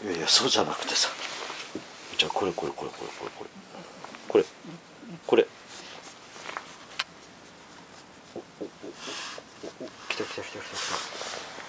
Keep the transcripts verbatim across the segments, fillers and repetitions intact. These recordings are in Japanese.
いやいや、そうじゃなくてさ、じゃあこれこれこれこれこれこれこれこれ、おおおおお、来た来た来た来た来た。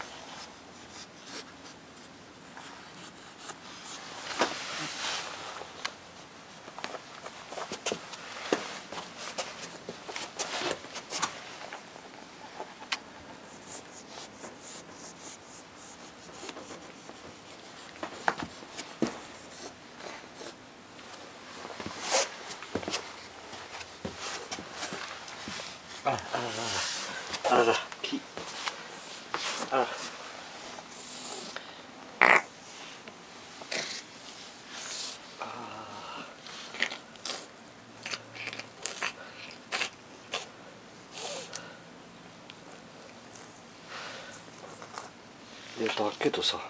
あらあらあらあら、きあら、いやだけどさ、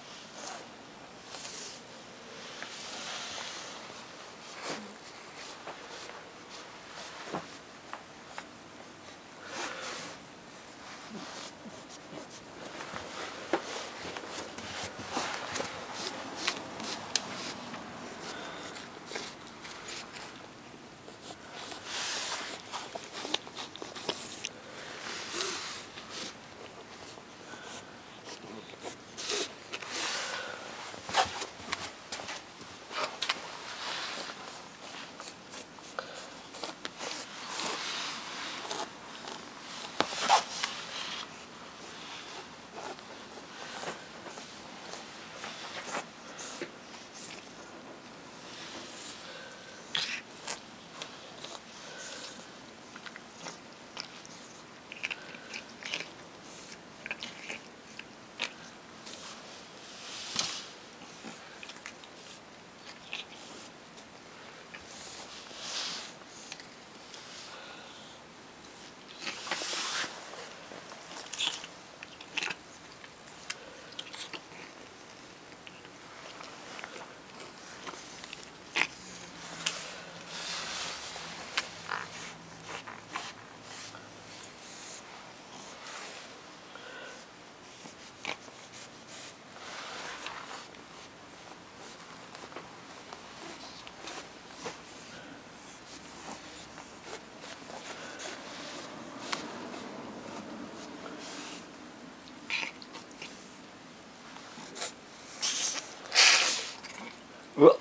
うわっ、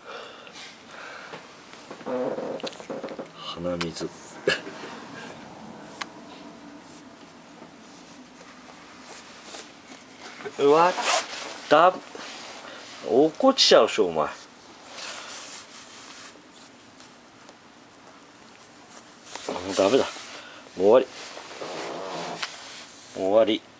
鼻水うわ、だ、落っこちちゃうしょお前。もうダメだ、もう終わり、もう終わり。